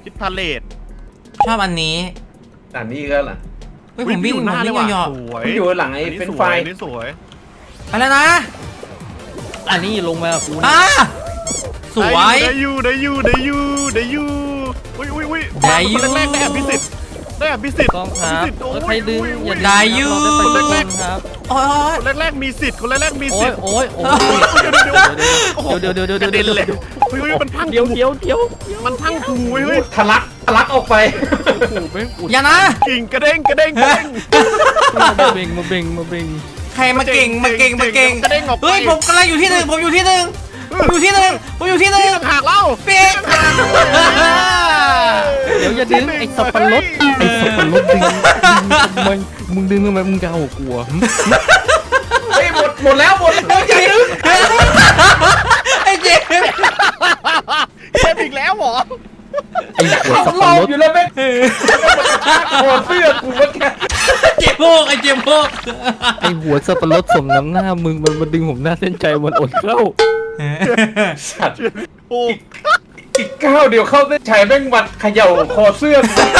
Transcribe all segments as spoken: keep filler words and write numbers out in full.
พิษพาเลตชอบอันนี้ด่านนี้ก็เหรอเฮ้ยผมวิ่งหน้าเลยว่ะผมอยู่หลังไอ้เป็นไฟนี่สวยไปแล้วนะอันนี้ลงมากูอ่ะสวยได้ยูได้ยูได้ยูได้ยูอุ้ยอุ้ยอุ้ยได้ยูแรกได้อภิสิทธิ์ได้อภิสิทธิ์ต้องครับใครดึงอย่าได้ยูคนแรกครับโอ้ยคนแรกมีสิทธิ์คนแรกมีสิทธิ์โอ้ยโอ้ยเดี๋ยวเดี๋ยวเดี๋ยวเดี๋ยวเดี๋ยวเลยเฮ้ยมันพังเดี๋ยวเดี๋ยวเดี๋ยวมันพังหูเฮ้ยทะลักทะลักออกไปอย่านะกิ่งกระเด้งกระเด้งกระเด้งมาเบ่งมาเบ่งมาเบ่งใครมาเก่งมาเก่งมาเก่งเฮ้ยผมกำลังอยู่ที่หนึ่งผมอยู่ที่หนึ่งผมอยู่ที่หนึ่งผมอยู่ที่หนึ่งหักเล่าเปียกเดี๋ยวอย่าดึงไอ้สับปะรดไอ้สับปะรดดึงมึงมึงดึงทำไมมึงจะเอากลัวเฮ้ยหมดหมดแล้วหมดแล้วจริงไอ้เจ๊เจ็บอีกแล้วหรอไอ้หัวสับปะรดอยู่แล้วแม่หัวเสื้อกูเมื่อกี้เจ็บโบกไอ้เจ็บโบกไอ้หัวสับปะรดสมน้ำหน้ามึงมันมาดึงผมหน้าเส้นใจมันอดเข้าสัตว์อีกก้าวเดียวเข้าเส้นชัยแม่งวันเขย่าคอเสื้อ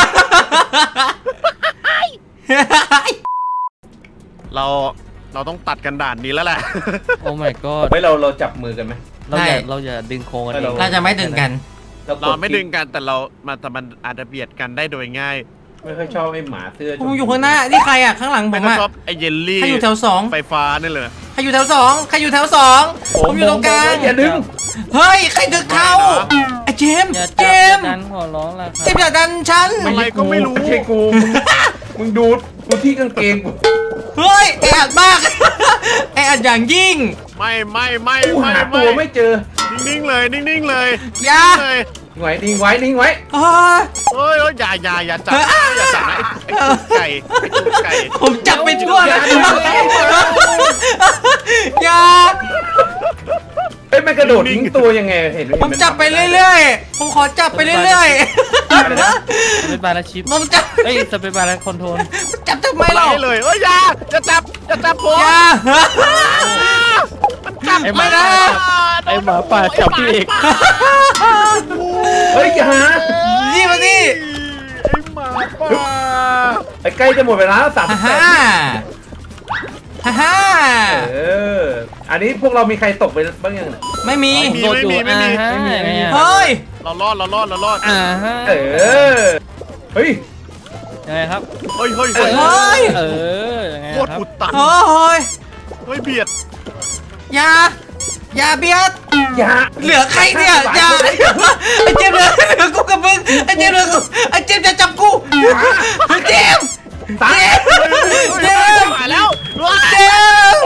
เราเราต้องตัดกันด่านนี้แล้วแหละโอ้ my god ไม่เราเราจับมือกันไหมเราอย่าเราอย่าดึงโค้งกันเองเราจะไม่ดึงกันเราไม่ดึงกันแต่เรามันแต่มันอาจจะเบียดกันได้โดยง่ายไม่ค่อยชอบไอ้หมาเสื้อผมอยู่ข้างหน้านี่ใครอ่ะข้างหลังผมอ่ะชอบไอ้เยลลี่ใครอยู่แถวสองไฟฟ้านี่เลยใครอยู่แถวสองใครอยู่แถวสองผมอยู่ตรงกลางอย่าดึงเฮ้ยใครดึงเขาไอ้เจมเจมดันขอร้องละเจมอย่าดันฉันอะไรก็ไม่รู้ไม่ใช่กูมึงดูกูที่กางเกงกูเฮ้ยแอดมากแอดอย่างยิ่งไม่ไม่ไม่ไม่หาตัวไม่เจอนิ่งๆเลยนิ่งๆเลยอย่าไว้นิ่งไว้นิ่งไว้เฮ้ยเฮ้ยอย่าอย่าอย่าจับอย่าจับไอ้ไก่ไอ้ตุ๊กไก่ผมจับไปทั่วเลยอย่าเฮ้ยมันกระโดดทิ้งตัวยังไงเห็นผมจับไปเรื่อยๆผมขอจับไปเรื่อยๆเป็นบาร์ชิปผมจับเฮ้ยจะเป็นบาร์คอนโทรลจับทำไมเราเลยเฮ้ยอย่าจะจับจะจับผมอย่ามันจับไม่ได้ไอ้หมาป่าจับพี่เอกเฮ้ยอย่านี่มาดิไอ้หมาป่าไอ้ใกล้จะหมดเวลาสามสิบแปดฮ่าฮ่าเอออันนี้พวกเรามีใครตกไปบ้างยังไม่มีไม่มีไม่มีไม่มีเฮ้ยเรารอดเรารอดเรารอดอ่าฮะเออเฮ้ยยังไงครับเฮ้ยเฮ้ยเฮ้ยเออยังไงโคตรอุดตันเฮ้ยเฮ้ยเบียดอย่าอย่าเบียดอย่าเหลือใครเนี่ยอย่าไอ้เจมเหลือเหลือกูกับมึงไอ้เจมเหลือกูไอ้เจมจะจับกูเจมตายเจมมาแล้วเจม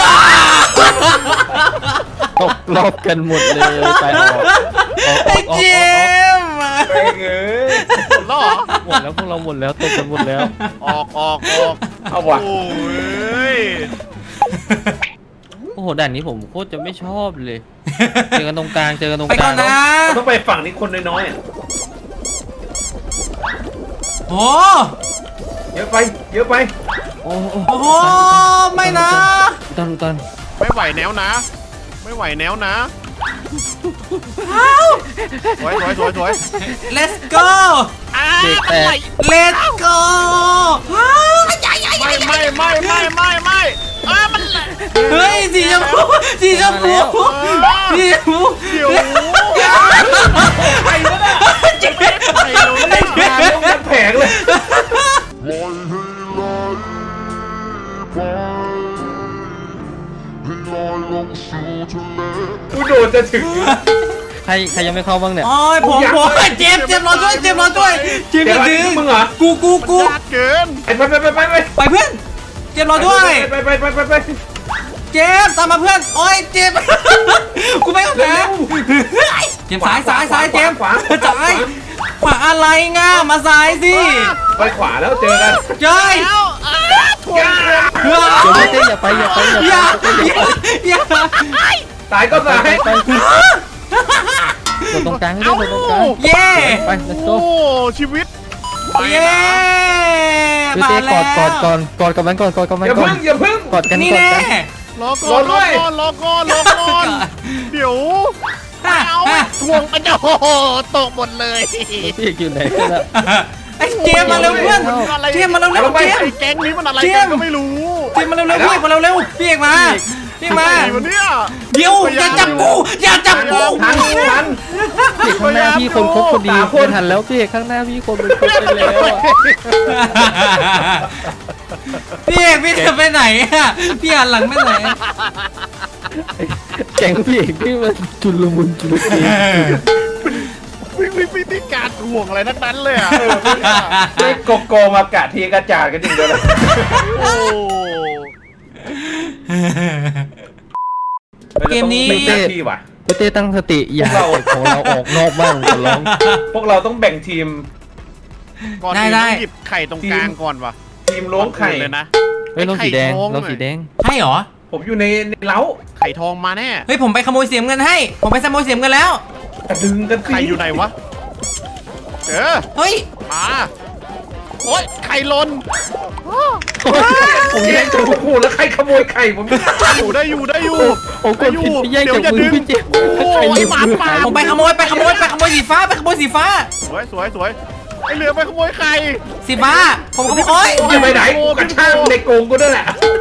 ตกรอบกันหมดเลยไปออกไอ้เจมเอ้ยหมดแล้วหมดแล้วพวกเราหมดแล้วตกกันหมดแล้วออกออกออกเอาว่ะโอ้ยโอ้โหด่านนี้ผมโคตรจะไม่ชอบเลยเจอกันตรงกลางเจอกันตรงกลางนะต้องไปฝั่งนี้คนน้อยๆโอ้เยอะไปเยอะไปโอ้โหไม่นะตันตันไม่ไหวแนวนะไม่ไหวแนวนะสวยสวยสวยสวย let's go let's go ไม่ไม่ไม่ไม่ไม่ไม่อ่ามันเฮ้ยสีชมพูสีชมพูสีชมพูเดี๋ยวไปแล้วนะจะไปเราเล่นงานลงกันแผงเลยกูโดดจะถึงใครใครยังไม่เข้าบ้างเนี่ยโอ้ยผมผมเจ็บเจ็บรอด้วยเจ็บรอด้วยเจ็บดึงมึงเหรอกูกูกูเกินไปไปไปไปไปไปเพื่อนเจ็บรอด้วยไปไปไปไปไปเจ็บตามมาเพื่อนโอ้ยเจ็บกูไม่เอาแผลเจ็บสายสายสายเจ็บขวาสายขวาอะไรง่ามาสายสิไปขวาแล้วเจอกันเจ้ยอย่าไปอย่าไปอย่าไปอย่าอย่าสายก็สายโดดตรงกลางให้ด้วยโดดตรงกลางเย่ไป let's go โอ้ชีวิตเย่มาแล้วกอดกอดก่อนกอดกับมันก่อนกอดกับมันก่อนอย่าพึ่งอย่าพึ่งกอดกันนี่แน่รอก่อนรอก่อนรอก่อนรอก่อนเดี๋ยวฮ่าเอาฮ่าทวงมันจะโอ้โหตกหมดเลยพี่เอกอยู่ไหนกันละไอ้เจมมาเร็วเพื่อนเจมมาเร็วเร็วเจมไอ้แก๊งนี้มันอะไรเจกัมนก็ไม่รู้เจมมาเร็วเร็วพี่มาเร็วเร็วพี่เอกมาพี่มาไอ้วันเนี้ยเดี๋ยวอย่าจับกูอย่าจับกูทันทันพี่เอกข้างหน้าพี่คนครบพอดีไม่ทันแล้วพี่เอกข้างหน้าพี่คนเป็นครบไปแล้วอะพี่เอกพี่จะไปไหนอ่ะพี่หันหลังไปไหนแก๊งพี่เอกนี่มันจุลมุนจุลเกวิ่งวิ่งวิ่งที่การห่วงอะไรนักนั้นเลยอ่ะด้วยโกโกมากะทีกระจาดกันจริงเดียวเลยโอ้เกมนี้ไม่ใช่ที่ว่ะพี่เต้ตั้งสติอย่าให้ของเราออกนอกบ้างขอร้องพวกเราต้องแบ่งทีมก่อนอื่นต้องหยิบไข่ตรงกลางก่อนวะทีมล้วงไข่เลยนะเฮ้ยเราสีแดงเราสีแดงให้เหรอผมอยู่ในในเล้าไข่ทองมาแน่เฮ้ยผมไปขโมยเสียมเงินให้ผมไปขโมยเสียมเงินแล้วกระดึงกันสิไข่อยู่ไหนวะเออเฮ้ยมาโอ๊ยไข่หล่นผมแย่งจากพวกคุณแล้วใครขโมยไข่ผมไม่รู้อยู่ได้อยู่ได้อยู่โอ้กได้ดอยู่ผิดพี่แย่งเดี๋ยจาว กอย่ามือดึงพี่เจมโอ้ยหมาป่าผมไปขโมยไปขโมยไปขโมยสีฟ้าไปขโมยสีฟ้าสวยสวยสวยไอเหลือไปขโมยไข่สีฟ้าผมขโมยโอ๊ยจะไปไหนกูกระชากในโกงกูด้วยแหละ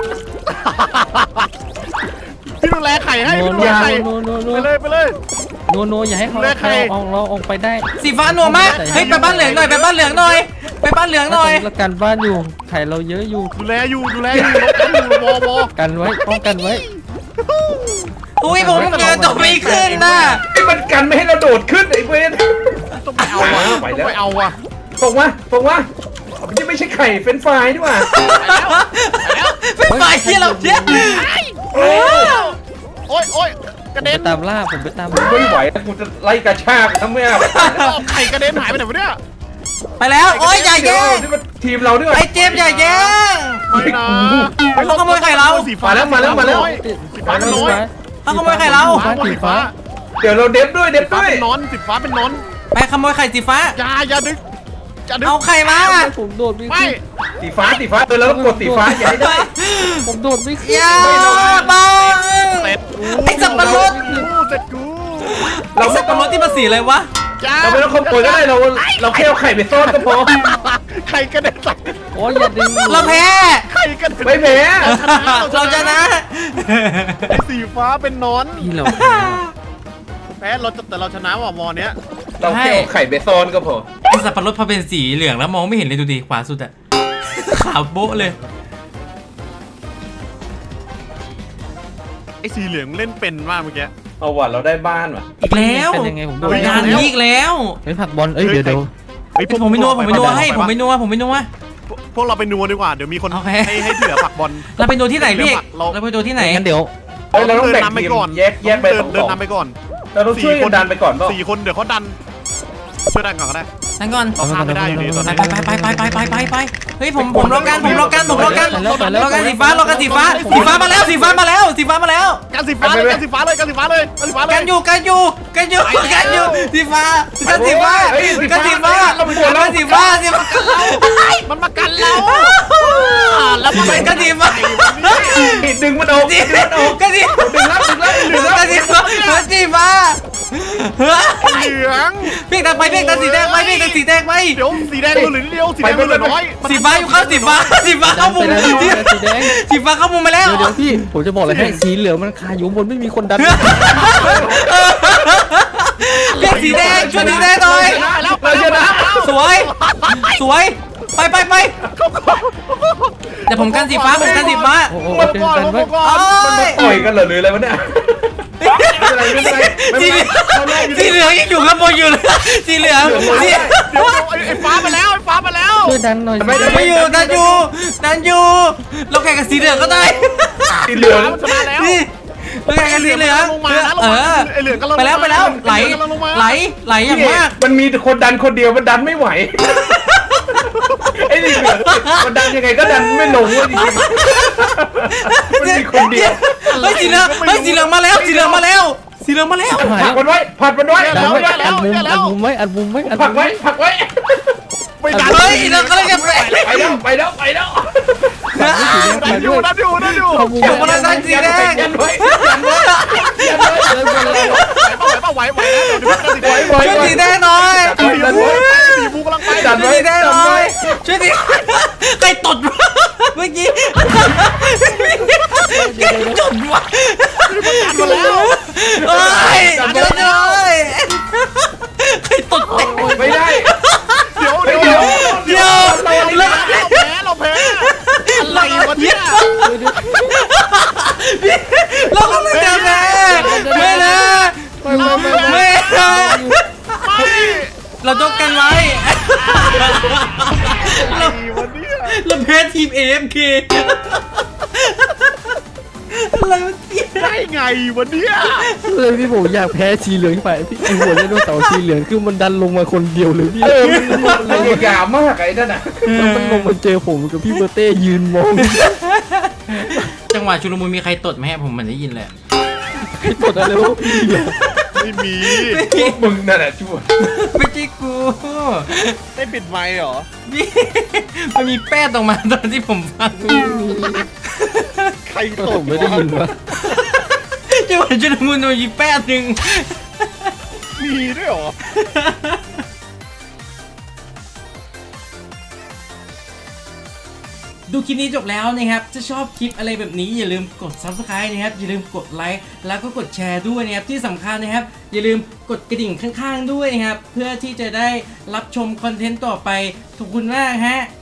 พี่ดูแลไข่ให้โนพี่ดูโนแลไข่โนโนโนไปเลยไปเลยโนโนอย่าให้เขาเลือกใครเอาเราออกไปได้สีฟ้าหนัวมากเฮ้ยไปบ้านเหลืองหน่อยไปบ้านเหลืองหน่อยไปบ้านเหลืองหน่อยแล้วกันบ้านอยู่ไข่เราเยอะอยู่ดูแลอยู่ดูแลอยู่ลบกันอยู่วอวอกันไว้ป้องกันไว้อุ้ยผมเจอตัวไม่ขึ้นน่ะไอ้มันกันไม่ให้เราโดดขึ้นไอ้เวนต้องไปเอาวะไปต้องแล้วไปเอาวะตรงวะตรงวะมันจะไม่ใช่ไข่เฟรนฟรายนี่หว่าเป็นฝ่ายที่เราเชื่อโอ้โอ๊ยโอ๊ยกระผมเด็ไปนตามล่าผมไปตามไม่ไหวแล้วกูจะไล่กระชากทั้งแม่เอาไข่กระเด็นหายไปไหนวะเนี่ยไปแล้วโอ๊ยอย่าเดี๋ยแย่วงนี่มันทีมเราด้วยไอ้เจมส์อย่าแย่งไม่นะเขาขโมยไข่เราสีฟ้ามาแล้วมาแล้วมาแล้วสีฟ้าเป็นน้อยเขาขโมยไข่เราสีฟ้าเดี๋ยวเราเด็บด้วยเด็บฟ้าด้วยเป็นนอนสีฟ้าเป็นนอนไปขโมยไข่สีฟ้าอย่าอย่าดึงอย่าดึงเอาไข่มาผมโดดไม่ไม่ขึ้นสีฟ้าสีฟ้าเออแล้วกดสีฟ้าอย่าให้ได้ผมโดดไม่ขึ้นอย่าบังเสร็จไอ้สับปะรดกูเสร็จกูไอ้สับปะรดที่มาสีอะไรวะจ้าเราไม่ต้องขโมยก็ได้เราเราแค่เอาไข่ไปซ่อนก็พอไข่กระเด็นใส่โอ้ยอย่าดึงเราแพ้ไข่กระเด็นไม่แพ้เราชนะไอ้สีฟ้าเป็นนอนพี่เราแพ้เราจะแต่เราชนะว่ะวอเนี้ยเราแค่เอาไข่ไปซ่อนก็พอไอ้สับปะรดพอเป็นสีเหลืองแล้วมองไม่เห็นเลยดูดิขวาสุดอะขาวโบ๊ะเลยไอ้สีเหลืองเล่นเป็นมากเมื่อกี้เอาว่ะเราได้บ้านว่ะอีกแล้วเป็นยังไงผมโดดงานนี้อีกแล้วเฮ้ยผักบอลเอ้ยเดี๋ยวเดี๋ยวเฮ้ยผมไม่นัวผมไม่นัวให้ผมไม่นัวผมไม่นัวพวกเราไปนัวดีกว่าเดี๋ยวมีคนโอเคให้ให้เหลือผักบอลเราไปนัวที่ไหนพี่เอกเราเราไปนัวที่ไหนงั้นเดี๋ยวเฮ้ยเราต้องเดิแบ่งนนำไปทีมก่อนแยกแยกไปเดิสนองเดิสนองนำไปก่อนเราต้องช่วยกันดันไปก่อนเปล่าสี่คนเดี๋ยวเขาดันช่วยดันก่อนก็ได้นั่งก่อนเราข้ามไม่ได้อยู่ดีตอนไปนี้ไปไปไปไปไปไปไปเฮ้ยผมผมรอกันผมรอกันผมรอกันไปแล้วไปแล้วรอกันสีฟ้ารอกันสีฟ้าสีฟ้ามาแล้วสีฟ้ามาแล้วสีฟ้ามาแล้วการสีฟ้าเลยการสีฟ้าเลยการสีฟ้าเลยการสีฟ้าเลยกันอยู่กันอยู่กันอยู่กันอยู่สีฟ้ากันสีฟ้ากันสีฟ้ากันสีฟ้าสีฟ้ามันมากันเราแล้วมันกันสีฟ้าดึงมันออกดึงมันออกกันสีดึงแล้วดึงแล้วดึงแล้วกันสีฟ้ากันสีฟ้าเหลืองเพียงแต่ไปเพียงแต่สีแดงไปเพียงแต่สีแดงไปเดี๋ยวสีแดงเหลือนิดเดียวสีแดงเหลือน้อยสีฟ้าอยู่เข้าสีฟ้าสีฟ้าเข้ามุมไปแล้วสีแดงสีฟ้าเข้ามุมไปแล้วเดี๋ยวเดี๋ยวพี่ผมจะบอกเลยให้สีเหลืองมันคาอยู่บนไม่มีคนดันเรียกสีแดงช่วยสีแดงหน่อยแล้วเราชนะสวย สวย ไปไปไปเดี๋ยวผมกันสีฟ้าผมกันสีฟ้าโอ้โหมาเจอก่อนกันไว้มาก่อนมันมาต่อยกันเหรอหรืออะไรวะเนี่ยไม่เป็นไรไม่เป็นไรไม่สีเป็นเหไรลืองสีเหลืองยังอยู่ข้างบนอยู่เลยสีเหลืองสีเดี๋ยวไอ้ฟ้ามาแล้วไอ้ฟ้ามาแล้วช่วยดันหน่อยไม่อยู่ดันอยู่ดันอยู่เราแข่งกับสีเหลืองก็ได้สีเหลืองชนะแล้วนี่เราแข่งกับสีเหลืองลงมานะลงเอมาอไอ้เหลืองก็ลงไปแล้วไปแล้วไหลไหลไหลอย่างมากมันมีคนดันคนเดียวมันดันไม่ไหวไอ้นี่เหลืองมันดันยังไงก็ดันไม่ลงว่าจริงๆมันมีคนเดียวเฮ้ยสีเหลืองเฮ้ยสีเหลืองมาแล้วสีเหลืองมาแล้วสีเหลืองมาแล้วผลักมันไว้ผลักมันไว้อัดมุมอัดมุมอัดมุมไว้อัดมุมไว้อัดผลัมุกมไว้ไว้ผลักไว้ไม่ดันเฮ้ยเรากำลังจะไปไปแล้วไปแล้วไปแล้วดันอยู่ดันอยู่ดันอยู่ขโมยเดี๋ยวมอเตอร์ไซค์สีแดงยันไว้ยันไว้ยันไว้ไหวป่ะไหวป่ะไหวไหวแล้วเดี๋ยวดูไหวช่วยสีแดงหน่อยสีบูสีบูกำลังไปดันช่วยไว้สีแดงหน่อยช่วยสีใครตดวะเมื่อกี้แกจุดวะมาแล้วเอ้ยช่วยด้วยใครตดแตกไม่ได้เดี๋ยวเดี๋เดี๋ยยว วเดี๋ยวเราแพ้เราแพ้อะไรวะเนี่ยเราก็ไม่ได้แพ้ไม่นะไม่ไม่ไม่ไม่นะไม่เราต้องกันไว้อะไรวะเนี่ยเราแพ้ทีม เอ เอ็ม เค อะไรวะเนี่ยได้ไงวะเนี่ยเลยพี่ผมอยากแพ้สีเหลืองไปพี่ไอหัวไดโนเสาร์สีเหลืองคือมันดันลงมาคนเดียวเลยพี่เออมันพยายามมากไอ้นั่นน่ะแล้วมันลงมาเจอผมกับพี่เบอร์เต้ยืนมองจังหวะชุลมุนมีใครตดไหมฮะผมเหมือนได้ยินเลยกดอะไรวะพี่เหรอไม่มีมึงนั่นแหละชั่วไม่ใช่กูได้ปิดไมค์เหรอนี่มันมีแป้งออกมาตอนที่ผมฟังใครตผกมไม่ได้ยินวะจังหวะชุลมุนมันมีแป้งหนึ่งมีด้วยเหรอดูคลิปนี้จบแล้วนะครับถ้าชอบคลิปอะไรแบบนี้อย่าลืมกด ซับสไครบ์ นะครับอย่าลืมกดไลค์แล้วก็กดแชร์ด้วยนะครับที่สำคัญนะครับอย่าลืมกดกระดิ่งข้างๆด้วยนะครับเพื่อที่จะได้รับชมคอนเทนต์ต่อไปขอบคุณมากฮะ